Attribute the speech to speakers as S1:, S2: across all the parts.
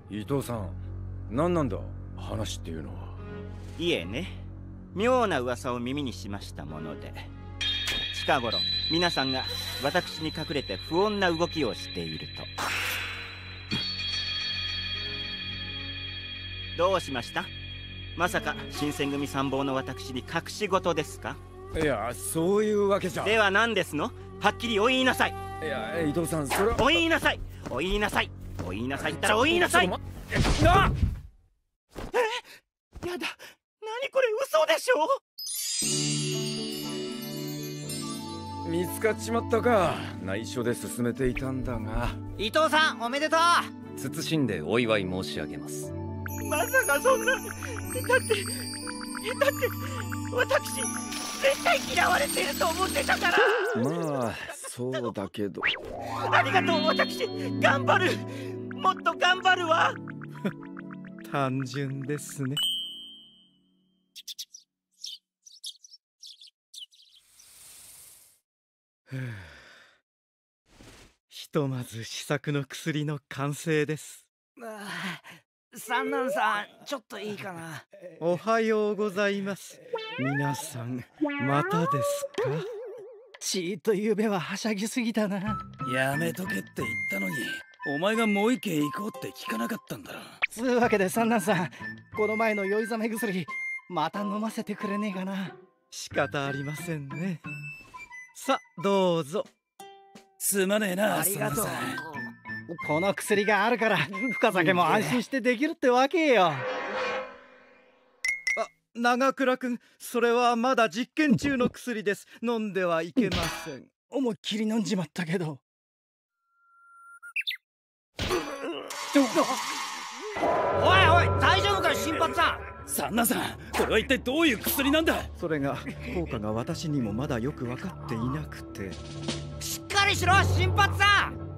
S1: 伊藤さん、何なんだ話っていうのは。
S2: いえね、妙な噂を耳にしましたもので、近頃皆さんが私に隠れて不穏な動きをしていると。どうしました？まさか新選組参謀の私に隠し事ですか？
S1: いや、そういうわけじゃ。
S2: では何ですの？はっきりお言いなさい。
S1: いや、伊藤さん、それは。
S2: お言いなさい。お言いなさい。お言いなさいったらお言いなさい。
S1: な。
S2: やだ、何これ、嘘でしょ。
S1: 見つかっちまったか。内緒で進めていたんだが。
S3: 伊藤さん、おめでとう。
S4: 謹んでお祝い申し上げます。
S2: まさかそんな。だって私絶対嫌われてると思ってたから。
S1: まあそうだけど。
S2: ありがとう。私頑張る。もっと頑張るわ。
S5: 単純ですね。ひとまず試作の薬の完成です。
S3: 三男さん、ちょっといいかな。
S5: おはようございます。皆さん、またですか？
S3: ちーっとゆうべははしゃぎすぎたな。
S6: やめとけって言ったのに、お前がもう一軒行こうって聞かなかったんだろ。
S3: つうわけで三男さん、この前の酔いざめ薬また飲ませてくれねえかな。
S5: 仕方ありませんね。さあどうぞ。
S6: すまねえな。
S3: ありがとう。この薬があるから深酒も安心してできるってわけよ。
S5: 長倉君、それはまだ実験中の薬です。飲んではいけません。
S3: 思いっきり飲んじまったけど。おいおい、大丈夫か新八さん。
S6: 三男さん、これは一体どういう薬なんだ？
S5: それが効果が私にもまだよく分かっていなくて。
S3: しっかりしろ新八さん。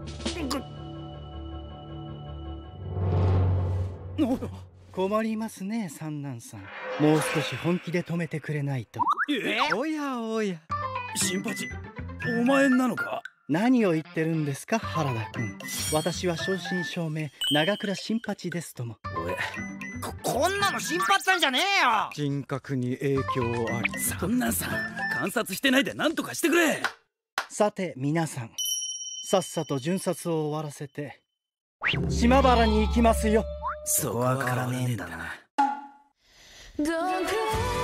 S3: 困りますね三男さん。もう少し本気で止めてくれないと。
S5: おやおや、
S6: 新八、お前なのか？
S3: 何を言ってるんですか原田君。私は正真正銘長倉新八ですとも。こんなの新八さんじゃねえよ。
S5: 人格に影響あり。
S6: 三男さん、観察してないで何とかしてくれ。
S3: さて皆さん、さっさと巡察を終わらせて島原に行きますよ。
S6: そこはわからねえんだな。
S7: Don't cry